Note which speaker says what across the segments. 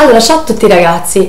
Speaker 1: Allora, ciao a tutti ragazzi.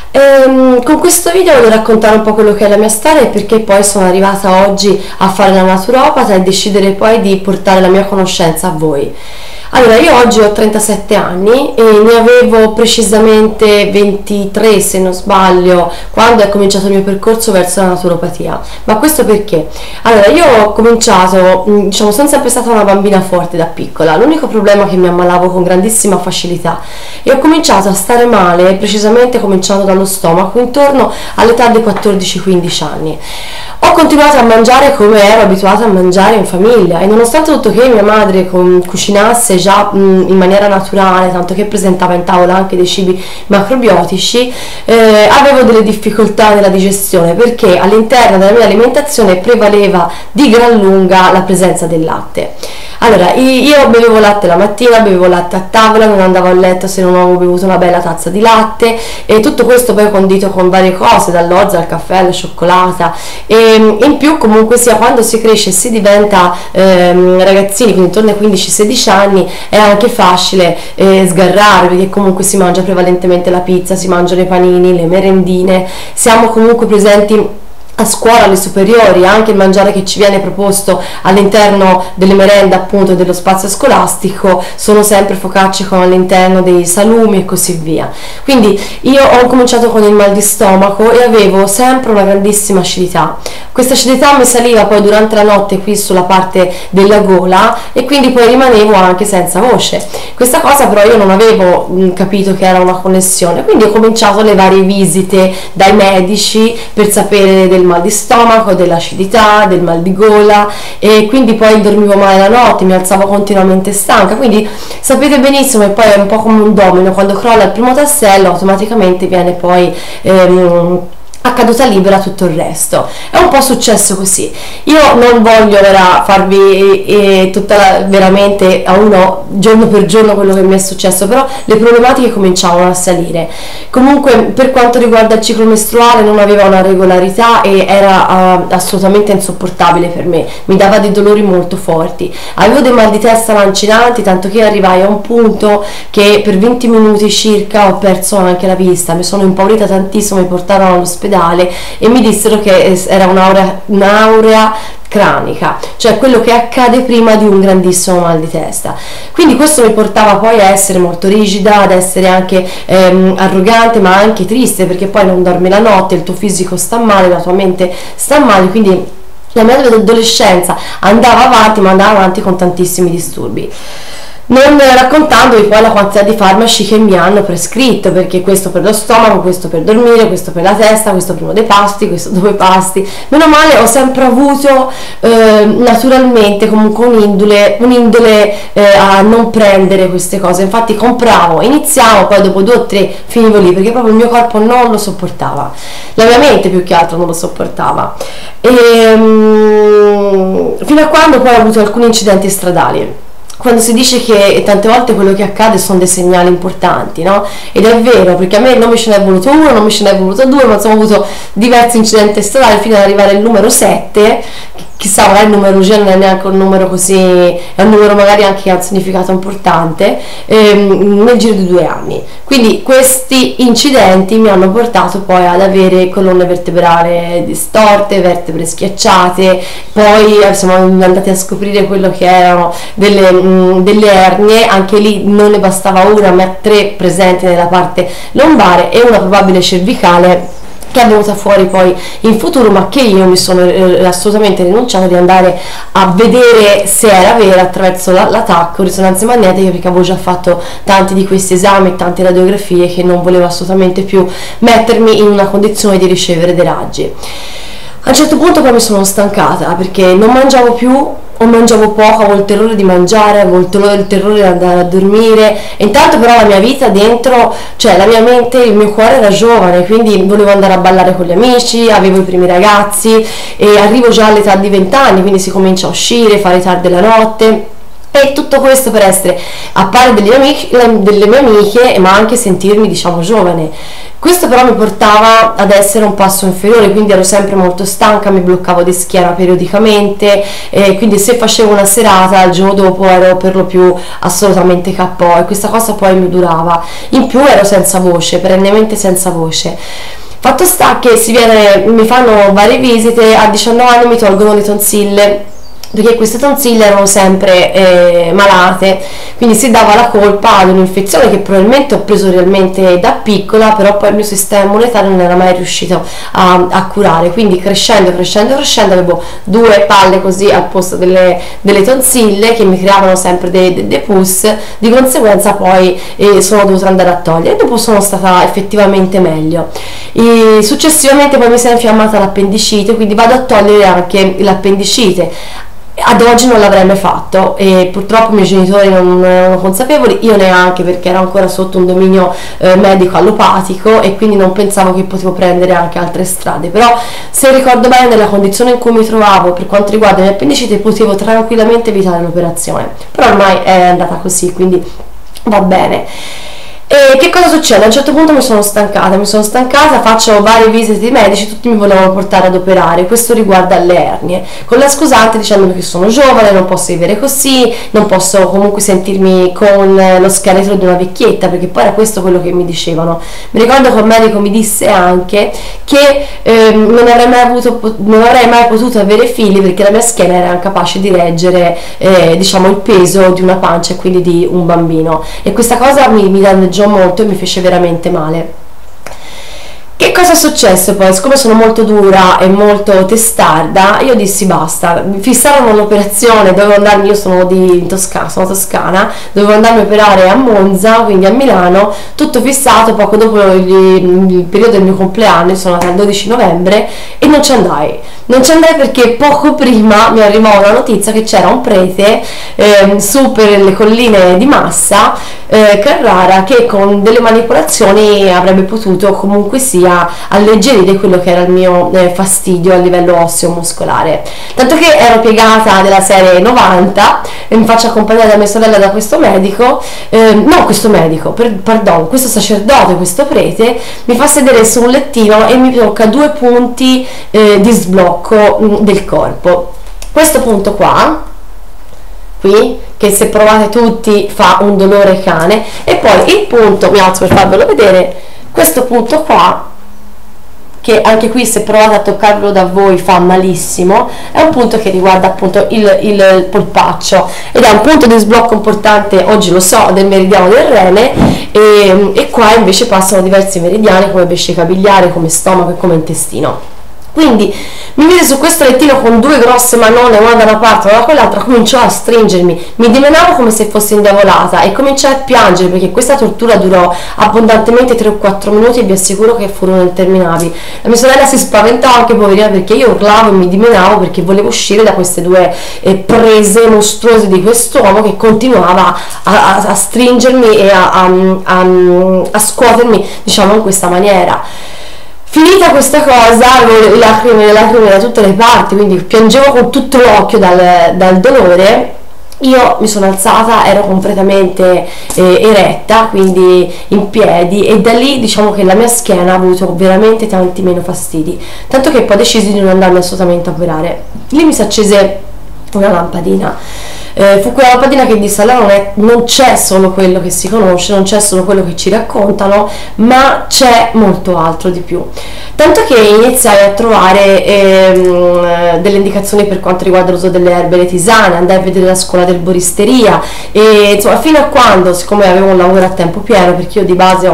Speaker 1: Con questo video voglio raccontare un po' quello che è la mia storia e perché poi sono arrivata oggi a fare la naturopata e decidere poi di portare la mia conoscenza a voi. Allora, io oggi ho 37 anni e ne avevo precisamente 23, se non sbaglio, quando è cominciato il mio percorso verso la naturopatia. Ma questo perché? Allora, io ho cominciato, diciamo, sono sempre stata una bambina forte da piccola. L'unico problema è che mi ammalavo con grandissima facilità e ho cominciato a stare male, precisamente cominciando dallo stomaco, intorno all'età dei 14-15 anni. Ho continuato a mangiare come ero abituata a mangiare in famiglia e nonostante tutto che mia madre cucinasse già in maniera naturale, tanto che presentava in tavola anche dei cibi macrobiotici, avevo delle difficoltà nella digestione perché all'interno della mia alimentazione prevaleva di gran lunga la presenza del latte. Allora, io bevevo latte la mattina, bevevo latte a tavola, non andavo a letto se non avevo bevuto una bella tazza di latte e tutto questo poi condito con varie cose, dall'orzo al caffè alla cioccolata, e in più comunque sia quando si cresce e si diventa ragazzini, quindi intorno ai 15-16 anni, è anche facile sgarrare perché comunque si mangia prevalentemente la pizza, si mangiano i panini, le merendine, siamo comunque presenti a scuola, alle superiori, anche il mangiare che ci viene proposto all'interno delle merende, appunto dello spazio scolastico, sono sempre focacce con all'interno dei salumi e così via. Quindi io ho cominciato con il mal di stomaco e avevo sempre una grandissima acidità. Questa acidità mi saliva poi durante la notte qui sulla parte della gola e quindi poi rimanevo anche senza voce. Questa cosa però io non avevo capito che era una connessione, quindi ho cominciato le varie visite dai medici per sapere del mal di stomaco, dell'acidità, del mal di gola, e quindi poi dormivo male la notte, mi alzavo continuamente stanca. Quindi sapete benissimo che poi è un po' come un domino: quando crolla il primo tassello automaticamente viene poi a caduta libera tutto il resto. È un po' successo così. Io non voglio farvi veramente a uno giorno per giorno quello che mi è successo, però le problematiche cominciavano a salire. Comunque, per quanto riguarda il ciclo mestruale, non aveva una regolarità e era assolutamente insopportabile per me, mi dava dei dolori molto forti, avevo dei mal di testa lancinanti, tanto che arrivai a un punto che per 20 minuti circa ho perso anche la vista, mi sono impaurita tantissimo, mi portarono all'ospedale e mi dissero che era un'aurea cranica, cioè quello che accade prima di un grandissimo mal di testa. Quindi questo mi portava poi a essere molto rigida, ad essere anche arrogante, ma anche triste, perché poi non dormi la notte, il tuo fisico sta male, la tua mente sta male, quindi la mia adolescenza andava avanti, ma andava avanti con tantissimi disturbi. Non raccontandovi poi la quantità di farmaci che mi hanno prescritto, perché questo per lo stomaco, questo per dormire, questo per la testa, questo prima dei pasti, questo dopo i pasti. Meno male ho sempre avuto naturalmente comunque un'indole a non prendere queste cose. Infatti compravo, iniziavo, poi dopo 2 o 3 finivo lì perché proprio il mio corpo non lo sopportava, la mia mente più che altro non lo sopportava, fino a quando poi ho avuto alcuni incidenti stradali. Quando si dice che tante volte quello che accade sono dei segnali importanti, no? Ed è vero, perché a me non mi ce n'è voluto uno, non mi ce n'è voluto 2, ma insomma ho avuto diversi incidenti stradali fino ad arrivare al numero 7, chissà, magari il numerologia non è neanche un numero così, è un numero magari anche che ha un significato importante, nel giro di 2 anni. Quindi questi incidenti mi hanno portato poi ad avere colonne vertebrali distorte, vertebre schiacciate, poi siamo andati a scoprire quello che erano delle ernie, anche lì non ne bastava una ma 3 presenti nella parte lombare e una probabile cervicale che è venuta fuori poi in futuro, ma che io mi sono assolutamente rinunciato di andare a vedere se era vera attraverso la TAC, risonanze magnetiche, perché avevo già fatto tanti di questi esami e tante radiografie che non volevo assolutamente più mettermi in una condizione di ricevere dei raggi. A un certo punto poi mi sono stancata perché non mangiavo più o mangiavo poco, avevo il terrore di mangiare, avevo il terrore di andare a dormire, e intanto però la mia vita dentro, cioè la mia mente, il mio cuore era giovane, quindi volevo andare a ballare con gli amici, avevo i primi ragazzi e arrivo già all'età di 20 anni, quindi si comincia a uscire, fare tardi della notte. E tutto questo per essere a pari delle mie amiche, ma anche sentirmi, diciamo, giovane. Questo però mi portava ad essere un passo inferiore, quindi ero sempre molto stanca, mi bloccavo di schiena periodicamente, quindi se facevo una serata il giorno dopo ero per lo più assolutamente KO, e questa cosa poi mi durava. In più ero senza voce, perennemente senza voce. Fatto sta che mi fanno varie visite, a 19 anni mi tolgono le tonsille, perché queste tonsille erano sempre malate, quindi si dava la colpa ad un'infezione che probabilmente ho preso realmente da piccola, però poi il mio sistema immunitario non era mai riuscito a curare, quindi crescendo avevo 2 palle così al posto delle tonsille che mi creavano sempre dei pus, di conseguenza poi sono dovuta andare a togliere, e dopo sono stata effettivamente meglio. E successivamente poi mi si è infiammata l'appendicite, quindi vado a togliere anche l'appendicite. Ad oggi non l'avrei mai fatto, e purtroppo i miei genitori non erano consapevoli, io neanche, perché ero ancora sotto un dominio medico allopatico, e quindi non pensavo che potevo prendere anche altre strade. Però, se ricordo bene, nella condizione in cui mi trovavo per quanto riguarda le appendicite, potevo tranquillamente evitare l'operazione, però ormai è andata così, quindi va bene. E che cosa succede? A un certo punto mi sono stancata, faccio varie visite di medici, tutti mi volevano portare ad operare. Questo riguarda le ernie, con la scusante dicendomi che sono giovane, non posso vivere così, non posso comunque sentirmi con lo scheletro di una vecchietta, perché poi era questo quello che mi dicevano. Mi ricordo che il medico mi disse anche che non avrei mai potuto avere figli, perché la mia schiena era incapace di reggere diciamo il peso di una pancia e quindi di un bambino, e questa cosa mi danneggiò molto e mi fece veramente male. Che cosa è successo poi? Siccome sono molto dura e molto testarda, io dissi basta. Mi fissarono l'operazione, dovevo andarmi, io sono toscana, dovevo andarmi a operare a Monza, quindi a Milano, tutto fissato. Poco dopo il periodo del mio compleanno, sono andata il 12 novembre, e non ci andai perché poco prima mi arrivò una notizia che c'era un prete su per le colline di Massa, Carrara, che con delle manipolazioni avrebbe potuto comunque sia alleggerire quello che era il mio fastidio a livello osseo muscolare, tanto che ero piegata della serie 90 e mi faccio accompagnare da mia sorella, da questo medico, questo sacerdote, questo prete, mi fa sedere su un lettino e mi tocca 2 punti di sblocco del corpo. Questo punto qui, che se provate tutti fa un dolore cane, e poi il punto, mi alzo per farvelo vedere, questo punto qua, che anche qui se provate a toccarlo da voi fa malissimo, è un punto che riguarda appunto il polpaccio, ed è un punto di sblocco importante, oggi lo so, del meridiano del rene, e qua invece passano diversi meridiani come vescica biliare, come stomaco e come intestino. Quindi mi vide su questo lettino con 2 grosse manone, una da una parte e una da quell'altra, cominciò a stringermi, mi dimenavo come se fossi indiavolata e cominciai a piangere, perché questa tortura durò abbondantemente 3 o 4 minuti, e vi assicuro che furono interminabili. La mia sorella si spaventò anche, poverina, perché io urlavo e mi dimenavo perché volevo uscire da queste 2 prese mostruose di quest'uomo che continuava a stringermi e a scuotermi, diciamo, in questa maniera. Finita questa cosa, avevo le lacrime da tutte le parti, quindi piangevo con tutto l'occhio dal dolore. Io mi sono alzata, ero completamente eretta, quindi in piedi, e da lì diciamo che la mia schiena ha avuto veramente tanti meno fastidi, tanto che poi decisi di non andarmi assolutamente a operare. Lì mi si accese una lampadina. Fu quella lampadina che disse: allora non c'è solo quello che si conosce, non c'è solo quello che ci raccontano, ma c'è molto altro di più. Tanto che iniziai a trovare delle indicazioni per quanto riguarda l'uso delle erbe e le tisane, andai a vedere la scuola del boristeria, e insomma fino a quando, siccome avevo un lavoro a tempo pieno, perché io di base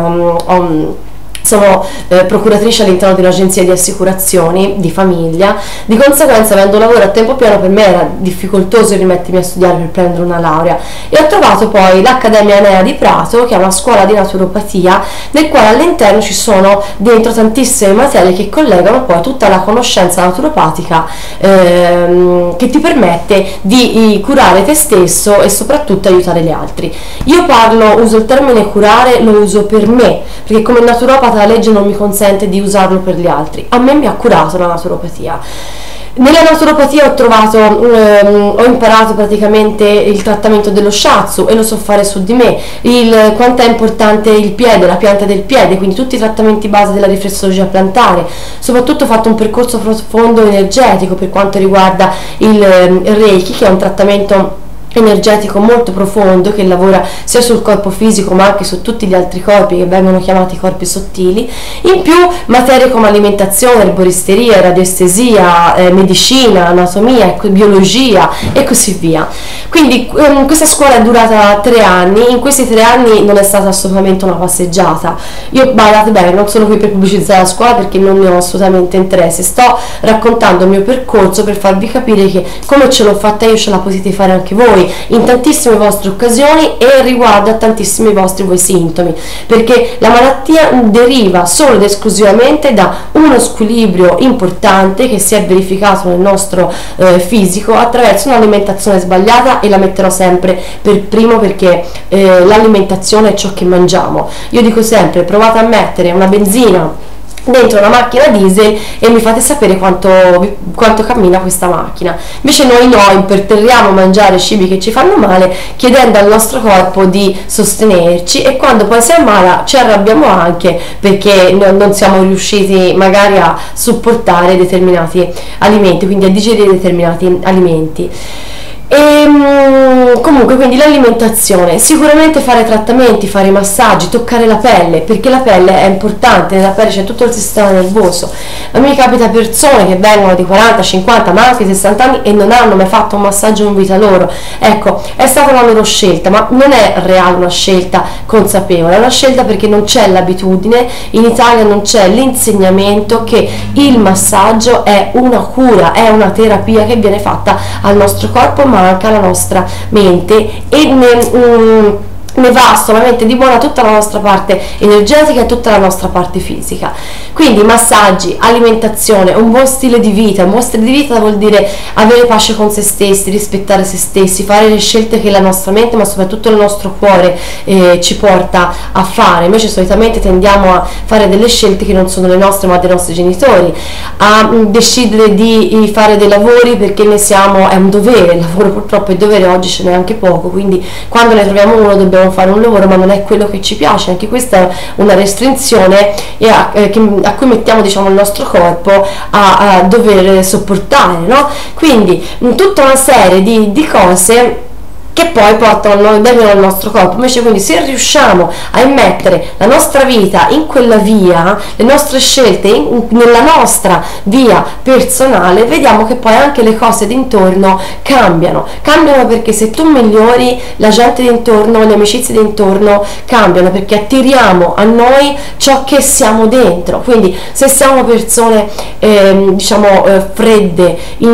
Speaker 1: sono procuratrice all'interno di un'agenzia di assicurazioni di famiglia, di conseguenza, avendo un lavoro a tempo pieno, per me era difficoltoso rimettermi a studiare per prendere una laurea, e ho trovato poi l'Accademia Enea di Prato, che è una scuola di naturopatia, nel quale all'interno ci sono dentro tantissime materie che collegano poi tutta la conoscenza naturopatica che ti permette di curare te stesso e soprattutto aiutare gli altri. Io uso il termine curare, lo uso per me, perché come naturopata la legge non mi consente di usarlo per gli altri. A me mi ha curato la naturopatia. Nella naturopatia ho imparato praticamente il trattamento dello shiatsu e lo so fare su di me, quanto è importante il piede, la pianta del piede, quindi tutti i trattamenti base della riflessologia plantare. Soprattutto ho fatto un percorso profondo energetico per quanto riguarda il Reiki, che è un trattamento energetico molto profondo che lavora sia sul corpo fisico ma anche su tutti gli altri corpi che vengono chiamati corpi sottili, in più materie come alimentazione, erboristeria, radiestesia, medicina, anatomia, biologia e così via. Quindi questa scuola è durata 3 anni, in questi 3 anni non è stata assolutamente una passeggiata. Io, badate bene, non sono qui per pubblicizzare la scuola perché non ne ho assolutamente interesse, sto raccontando il mio percorso per farvi capire che come ce l'ho fatta io ce la potete fare anche voi in tantissime vostre occasioni e riguarda tantissimi vostri sintomi, perché la malattia deriva solo ed esclusivamente da uno squilibrio importante che si è verificato nel nostro fisico attraverso un'alimentazione sbagliata, e la metterò sempre per primo perché l'alimentazione è ciò che mangiamo. Io dico sempre: provate a mettere una benzina dentro una macchina diesel e mi fate sapere quanto cammina questa macchina. Invece noi no, imperterriamo a mangiare cibi che ci fanno male, chiedendo al nostro corpo di sostenerci, e quando poi si ammala ci arrabbiamo anche perché non siamo riusciti magari a supportare determinati alimenti, quindi a digerire determinati alimenti. Comunque, quindi l'alimentazione, sicuramente fare trattamenti, fare massaggi, toccare la pelle, perché la pelle è importante, nella pelle c'è tutto il sistema nervoso. A me capita persone che vengono di 40, 50 ma anche 60 anni e non hanno mai fatto un massaggio in vita loro. Ecco, è stata una loro scelta, ma non è reale una scelta consapevole, è una scelta perché non c'è l'abitudine, in Italia non c'è l'insegnamento che il massaggio è una cura, è una terapia che viene fatta al nostro corpo ma anche alla nostra mente, e ne va solamente di buona tutta la nostra parte energetica e tutta la nostra parte fisica. Quindi massaggi, alimentazione, un buon stile di vita. Un buon stile di vita vuol dire avere pace con se stessi, rispettare se stessi, fare le scelte che la nostra mente ma soprattutto il nostro cuore ci porta a fare. Invece solitamente tendiamo a fare delle scelte che non sono le nostre ma dei nostri genitori, a decidere di fare dei lavori perché è un dovere. Il lavoro purtroppo è dovere, oggi ce n'è anche poco, quindi quando ne troviamo uno dobbiamo fare un lavoro ma non è quello che ci piace. Anche questa è una restrizione a cui mettiamo, diciamo, il nostro corpo a dover sopportare, no? Quindi tutta una serie di cose che poi portano danno al nostro corpo. Invece, quindi, se riusciamo a immettere la nostra vita in quella via, le nostre scelte nella nostra via personale, vediamo che poi anche le cose d'intorno cambiano perché se tu migliori, la gente d'intorno, le amicizie d'intorno cambiano, perché attiriamo a noi ciò che siamo dentro. Quindi se siamo persone fredde,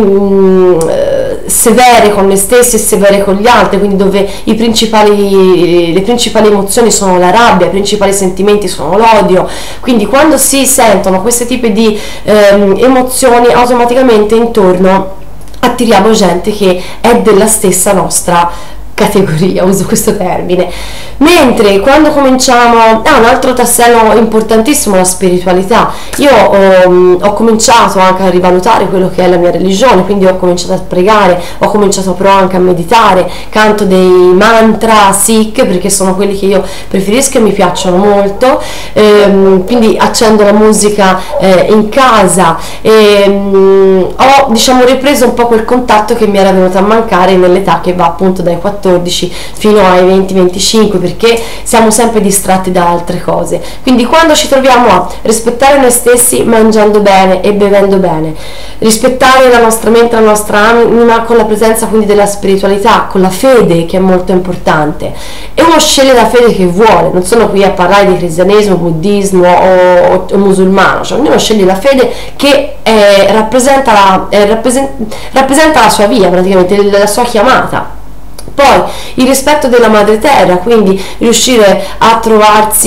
Speaker 1: severe con noi stessi e severe con gli altri, quindi dove le principali emozioni sono la rabbia, i principali sentimenti sono l'odio, quindi quando si sentono questi tipi di emozioni, automaticamente intorno attiriamo gente che è della stessa nostra categoria, uso questo termine. Mentre quando cominciamo, un altro tassello importantissimo è la spiritualità. Io ho cominciato anche a rivalutare quello che è la mia religione, quindi ho cominciato a pregare, ho cominciato però anche a meditare, canto dei mantra Sikh perché sono quelli che io preferisco e mi piacciono molto, quindi accendo la musica in casa e ho, diciamo, ripreso un po' quel contatto che mi era venuto a mancare nell'età che va appunto dai 14 fino ai 20-25, perché siamo sempre distratti da altre cose. Quindi quando ci troviamo a rispettare noi stessi mangiando bene e bevendo bene, rispettare la nostra mente, la nostra anima con la presenza quindi della spiritualità, con la fede che è molto importante, e uno sceglie la fede che vuole. Non sono qui a parlare di cristianesimo, buddismo o musulmano, cioè ognuno sceglie la fede che rappresenta la sua via, praticamente la sua chiamata. Poi il rispetto della madre terra, quindi riuscire a trovarsi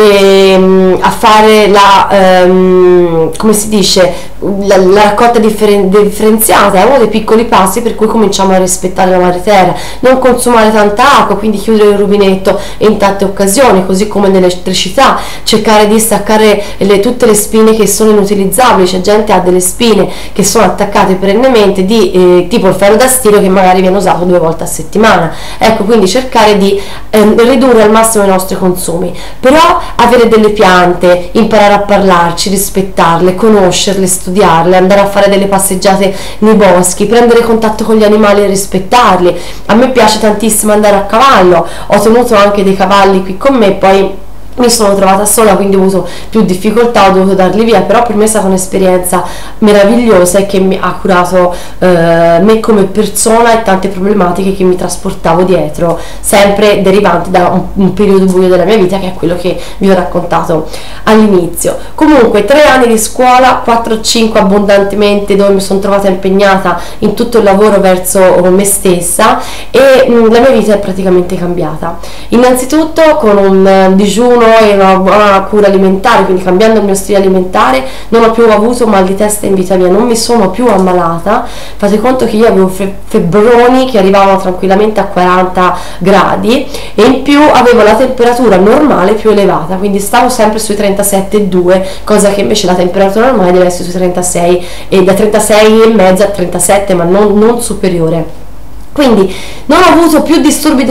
Speaker 1: a fare come si dice, la raccolta differenziata è uno dei piccoli passi per cui cominciamo a rispettare la madre terra. Non consumare tanta acqua, quindi chiudere il rubinetto in tante occasioni, così come nell'elettricità, cercare di staccare tutte le spine che sono inutilizzabili. C'è gente che ha delle spine che sono attaccate perennemente, tipo il ferro da stiro, che magari viene usato 2 volte a settimana. Ecco, quindi cercare di ridurre al massimo i nostri consumi, però avere delle piante, imparare a parlarci, rispettarle, conoscerle, studiarle, andare a fare delle passeggiate nei boschi, prendere contatto con gli animali e rispettarli. A me piace tantissimo andare a cavallo, ho tenuto anche dei cavalli qui con me, poi mi sono trovata sola, quindi ho avuto più difficoltà, ho dovuto darli via, però per me è stata un'esperienza meravigliosa e che mi ha curato me come persona e tante problematiche che mi trasportavo dietro, sempre derivanti da un periodo buio della mia vita, che è quello che vi ho raccontato all'inizio. Comunque 3 anni di scuola, 4-5 abbondantemente, dove mi sono trovata impegnata in tutto il lavoro verso me stessa, e la mia vita è praticamente cambiata. Innanzitutto con un digiuno e una buona cura alimentare, quindi cambiando il mio stile alimentare non ho più avuto mal di testa in vita mia, non mi sono più ammalata. Fate conto che io avevo febbroni che arrivavano tranquillamente a 40 gradi e in più avevo la temperatura normale più elevata, quindi stavo sempre sui 37,2, cosa che invece la temperatura normale deve essere sui 36, e da 36,5 a 37, ma non superiore. Quindi non ho avuto più disturbi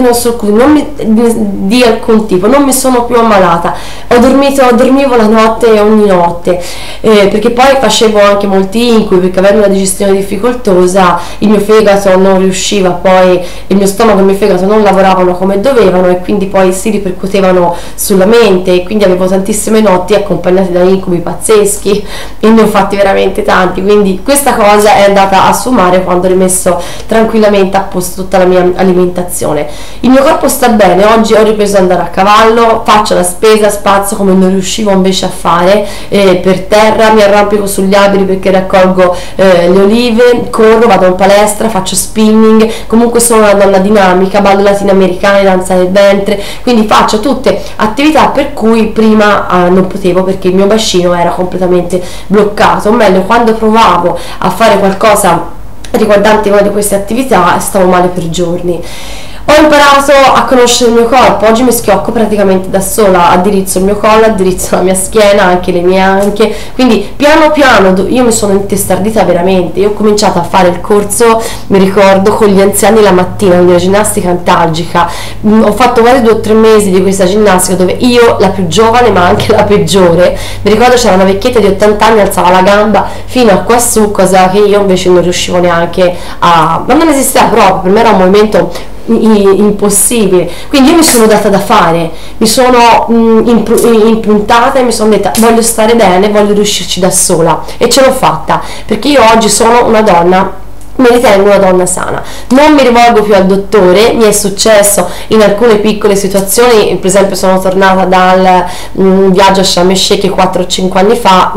Speaker 1: di alcun tipo, non mi sono più ammalata, dormivo la notte ogni notte, perché poi facevo anche molti incubi, perché avendo una digestione difficoltosa il mio fegato non riusciva, poi il mio stomaco e il mio fegato non lavoravano come dovevano e quindi poi si ripercuotevano sulla mente, e quindi avevo tantissime notti accompagnate da incubi pazzeschi, e ne ho fatti veramente tanti. Quindi questa cosa è andata a sfumare quando ho rimesso tranquillamente a posto tutta la mia alimentazione. Il mio corpo sta bene, oggi ho ripreso ad andare a cavallo, faccio la spesa, spazio come non riuscivo invece a fare per terra, mi arrampico sugli alberi perché raccolgo le olive, corro, vado in palestra, faccio spinning, comunque sono una donna dinamica, ballo latinoamericana, danza del ventre, quindi faccio tutte attività per cui prima non potevo, perché il mio bacino era completamente bloccato, o meglio, quando provavo a fare qualcosa riguardante una di queste attività stavo male per giorni. Ho imparato a conoscere il mio corpo, oggi mi schiocco praticamente da sola, addirizzo il mio collo, addirizzo la mia schiena, anche le mie anche, quindi piano piano io mi sono intestardita veramente. Io ho cominciato a fare il corso, mi ricordo, con gli anziani la mattina, quindi la ginnastica antalgica. Ho fatto quasi 2 o 3 mesi di questa ginnastica dove io, la più giovane ma anche la peggiore, mi ricordo c'era una vecchietta di 80 anni, alzava la gamba fino a quassù, cosa che io invece non riuscivo neanche ma non esisteva proprio, per me era un movimento impossibile. Quindi io mi sono data da fare, mi sono impuntata e mi sono detta voglio stare bene, voglio riuscirci da sola, e ce l'ho fatta, perché io oggi sono una donna, mi ritengo una donna sana, non mi rivolgo più al dottore. Mi è successo in alcune piccole situazioni, per esempio sono tornata dal viaggio a Sharm el Sheikh 4 o 5 anni fa,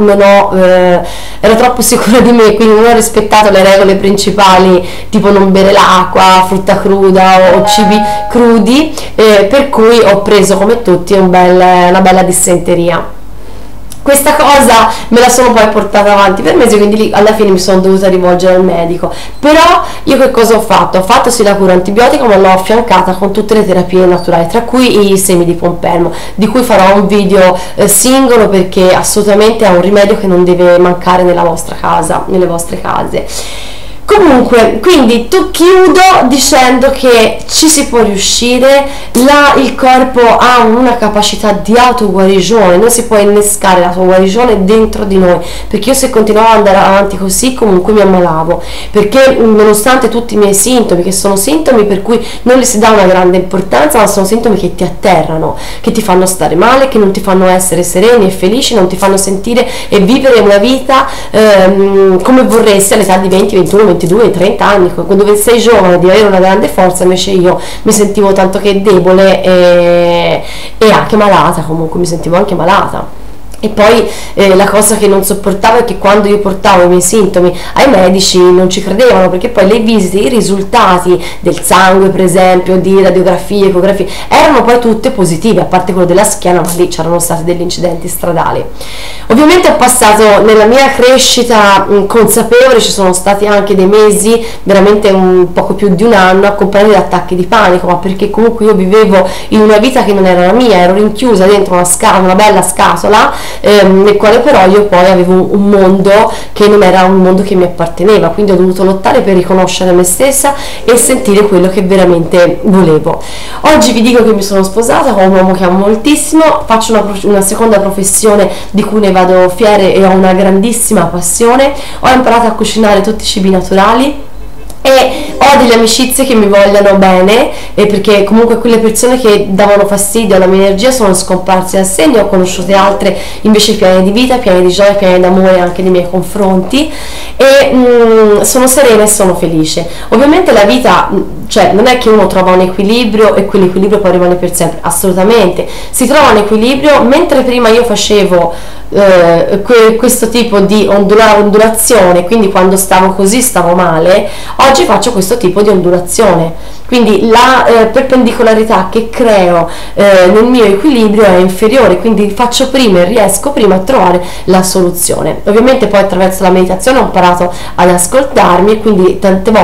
Speaker 1: ero troppo sicura di me, quindi non ho rispettato le regole principali, tipo non bere l'acqua, frutta cruda o cibi crudi, per cui ho preso come tutti una bella dissenteria. Questa cosa me la sono poi portata avanti per mesi, quindi lì alla fine mi sono dovuta rivolgere al medico. Però io che cosa ho fatto? Ho fatto sì la cura antibiotica, ma l'ho affiancata con tutte le terapie naturali, tra cui i semi di pompelmo, di cui farò un video singolo, perché assolutamente è un rimedio che non deve mancare nella vostra casa, nelle vostre case. Comunque, quindi chiudo dicendo che ci si può riuscire, il corpo ha una capacità di autoguarigione, non si può innescare l'autoguarigione dentro di noi, perché io se continuavo ad andare avanti così comunque mi ammalavo, perché nonostante tutti i miei sintomi, che sono sintomi per cui non li si dà una grande importanza, ma sono sintomi che ti atterrano, che ti fanno stare male, che non ti fanno essere sereni e felici, non ti fanno sentire e vivere una vita come vorresti all'età di 20, 21, 22, 30 anni, dove sei giovane, di avere una grande forza. Invece io mi sentivo tanto che debole e anche malata, comunque mi sentivo anche malata. E poi la cosa che non sopportavo è che quando io portavo i miei sintomi ai medici non ci credevano, perché poi le visite, i risultati del sangue per esempio, di radiografie, ecografie, erano poi tutte positive, a parte quello della schiena, ma lì c'erano stati degli incidenti stradali. Ovviamente ho passato nella mia crescita consapevole, ci sono stati anche dei mesi, veramente un poco più di un anno, accompagnati da attacchi di panico, ma perché comunque io vivevo in una vita che non era la mia, ero rinchiusa dentro una bella scatola, nel quale però io poi avevo un mondo che non era un mondo che mi apparteneva, quindi ho dovuto lottare per riconoscere me stessa e sentire quello che veramente volevo. Oggi vi dico che mi sono sposata con un uomo che amo moltissimo, faccio una seconda professione di cui ne vado fiera e ho una grandissima passione, ho imparato a cucinare tutti i cibi naturali e ho delle amicizie che mi vogliono bene, perché comunque quelle persone che davano fastidio alla mia energia sono scomparse dal segno, ho conosciute altre invece piene di vita, piene di gioia, piene d'amore anche nei miei confronti, e sono serena e sono felice. Ovviamente la vita, cioè non è che uno trova un equilibrio e quell'equilibrio poi rimane per sempre, assolutamente si trova un equilibrio. Mentre prima io facevo questo tipo di ondulazione, quindi quando stavo così stavo male, oggi faccio questo tipo di ondulazione, quindi la perpendicolarità che creo nel mio equilibrio è inferiore, quindi faccio prima e riesco prima a trovare la soluzione. Ovviamente poi attraverso la meditazione ho imparato ad ascoltarmi, e quindi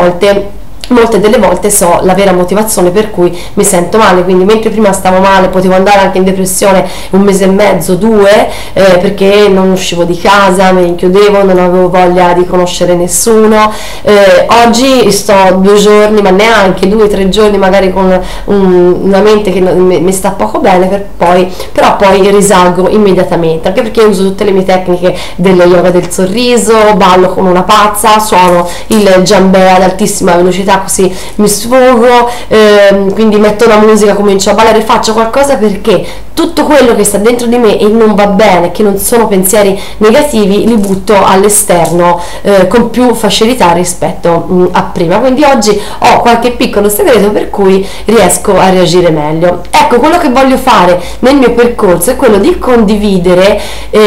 Speaker 1: molte delle volte so la vera motivazione per cui mi sento male, quindi mentre prima stavo male potevo andare anche in depressione un mese e mezzo, due, perché non uscivo di casa, mi rinchiudevo, non avevo voglia di conoscere nessuno, oggi sto 2 giorni, ma neanche 2-3 giorni magari con una mente che mi sta poco bene, però poi risalgo immediatamente, anche perché uso tutte le mie tecniche dello yoga del sorriso, ballo come una pazza, suono il djembe ad altissima velocità così mi sfogo, quindi metto la musica, comincio a ballare, faccio qualcosa perché tutto quello che sta dentro di me e non va bene, che non sono pensieri negativi, li butto all'esterno con più facilità rispetto a prima. Quindi oggi ho qualche piccolo segreto per cui riesco a reagire meglio. Ecco, quello che voglio fare nel mio percorso è quello di condividere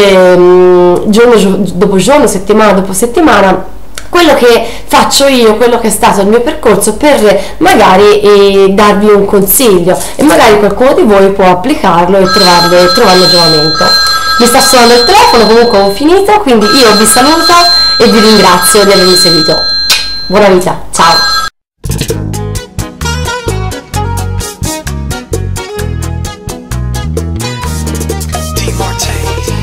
Speaker 1: giorno dopo giorno, settimana dopo settimana, quello che faccio io, quello che è stato il mio percorso, per magari darvi un consiglio e magari qualcuno di voi può applicarlo e trovarlo giovamento. Mi sta suonando il telefono, comunque ho finito, quindi io vi saluto e vi ringrazio di avermi seguito. Buona vita, ciao!
Speaker 2: D. Marte.